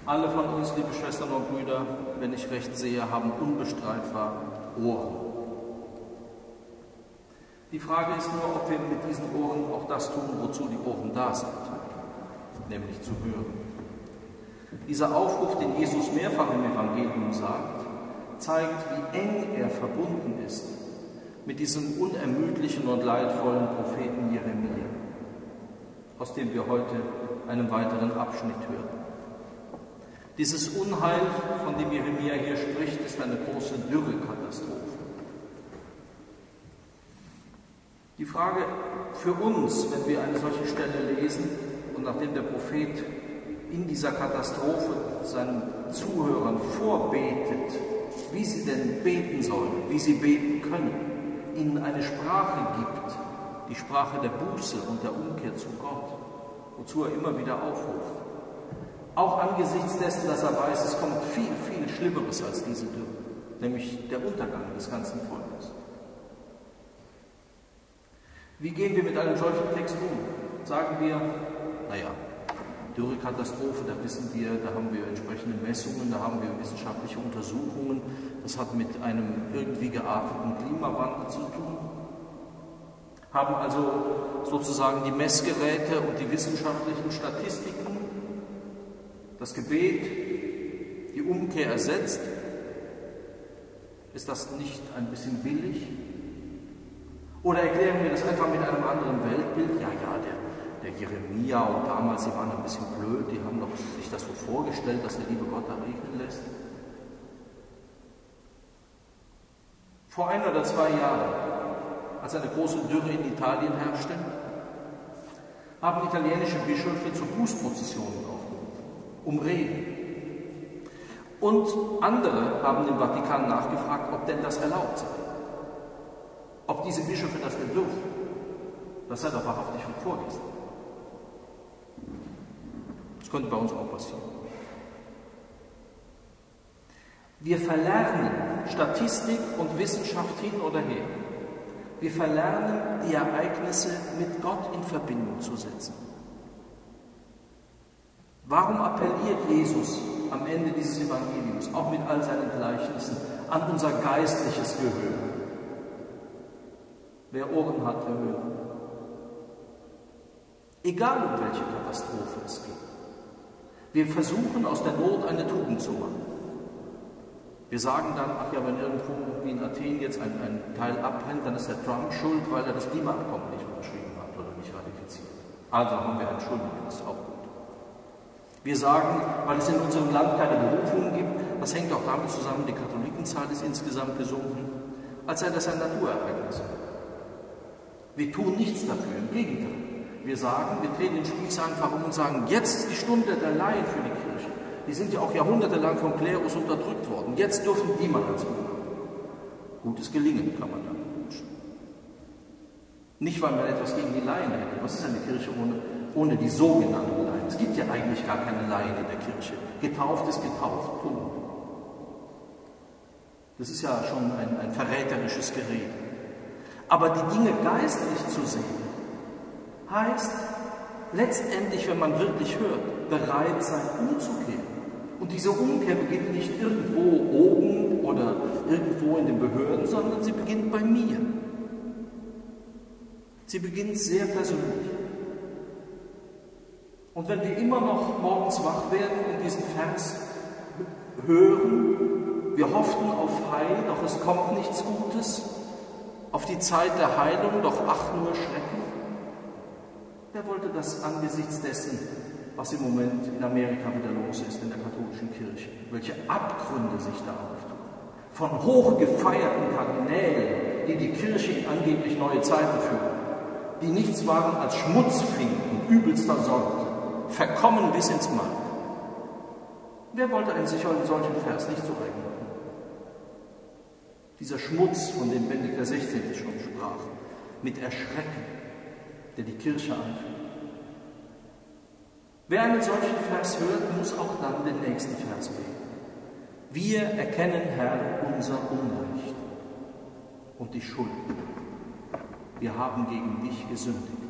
Alle von uns, liebe Schwestern und Brüder, wenn ich recht sehe, haben unbestreitbar Ohren. Die Frage ist nur, ob wir mit diesen Ohren auch das tun, wozu die Ohren da sind, nämlich zu hören. Dieser Aufruf, den Jesus mehrfach im Evangelium sagt, zeigt, wie eng er verbunden ist mit diesem unermüdlichen und leidvollen Propheten Jeremia, aus dem wir heute einen weiteren Abschnitt hören. Dieses Unheil, von dem Jeremia hier spricht, ist eine große Dürrekatastrophe. Die Frage für uns, wenn wir eine solche Stelle lesen und nachdem der Prophet in dieser Katastrophe seinen Zuhörern vorbetet, wie sie denn beten sollen, wie sie beten können, ihnen eine Sprache gibt, die Sprache der Buße und der Umkehr zu Gott, wozu er immer wieder aufruft. Auch angesichts dessen, dass er weiß, es kommt viel, viel Schlimmeres als diese Dürre, nämlich der Untergang des ganzen Volkes. Wie gehen wir mit einem solchen Text um? Sagen wir, naja, Dürrekatastrophe, da wissen wir, da haben wir entsprechende Messungen, da haben wir wissenschaftliche Untersuchungen, das hat mit einem irgendwie gearteten Klimawandel zu tun. Haben also sozusagen die Messgeräte und die wissenschaftlichen Statistiken das Gebet, die Umkehr ersetzt. Ist das nicht ein bisschen billig? Oder erklären wir das einfach mit einem anderen Weltbild? Ja, der Jeremia und damals, die waren ein bisschen blöd, die haben doch sich das so vorgestellt, dass der liebe Gott da regnen lässt. Vor 1 oder 2 Jahren, als eine große Dürre in Italien herrschte, haben italienische Bischöfe zu Bußprozessionen aufgerufen, um Regen. Und andere haben dem Vatikan nachgefragt, ob denn das erlaubt sei. Ob diese Bischöfe das denn dürfen. Das sei doch wahrhaftig von vorgestern. Das könnte bei uns auch passieren. Wir verlernen Statistik und Wissenschaft hin oder her. Wir verlernen, die Ereignisse mit Gott in Verbindung zu setzen. Warum appelliert Jesus am Ende dieses Evangeliums, auch mit all seinen Gleichnissen, an unser geistliches Gehör? Wer Ohren hat, der hört. Egal, um welche Katastrophe es geht. Wir versuchen, aus der Not eine Tugend zu machen. Wir sagen dann, ach ja, wenn irgendwo wie in Athen jetzt ein Teil abbrennt, dann ist der Trump schuld, weil er das Klimaabkommen nicht unterschrieben hat oder nicht ratifiziert. Also haben wir einen Schuldigen, das ist auch gut. Wir sagen, weil es in unserem Land keine Berufungen gibt, das hängt auch damit zusammen, die Katholikenzahl ist insgesamt gesunken, als sei das ein Naturereignis. Wir tun nichts dafür, im Gegenteil. Wir sagen, wir drehen den Spieß einfach um und sagen, jetzt ist die Stunde der Laien für die Kirche. Die sind ja auch jahrhundertelang vom Klerus unterdrückt worden. Jetzt dürfen die mal ans Ruder. Gutes Gelingen kann man dann wünschen. Nicht, weil man etwas gegen die Laien hätte. Was ist eine Kirche ohne die sogenannten Laien? Es gibt ja eigentlich gar keine Laien in der Kirche. Getauft ist getauft. Punkt. Das ist ja schon ein verräterisches Gerede. Aber die Dinge geistlich zu sehen, heißt letztendlich, wenn man wirklich hört, bereit sein, umzukehren. Und diese Umkehr beginnt nicht irgendwo oben oder irgendwo in den Behörden, sondern sie beginnt bei mir. Sie beginnt sehr persönlich. Und wenn wir immer noch morgens wach werden und diesen Vers hören, wir hofften auf Heil, doch es kommt nichts Gutes, auf die Zeit der Heilung, doch ach nur Schrecken. Wer wollte das angesichts dessen, was im Moment in Amerika wieder los ist, in der katholischen Kirche? Welche Abgründe sich da auftun. Von hochgefeierten Kardinälen, die die Kirche in angeblich neue Zeiten führen, die nichts waren als Schmutzfinken übelster Sorte, verkommen bis ins Mark. Wer wollte einen solchen Vers nicht so eigen machen? Dieser Schmutz, von dem Benedikt XVI. Schon sprach, mit Erschrecken, der die Kirche anführt. Wer einen solchen Vers hört, muss auch dann den nächsten Vers beten. Wir erkennen, Herr, unser Unrecht und die Schuld. Wir haben gegen dich gesündigt.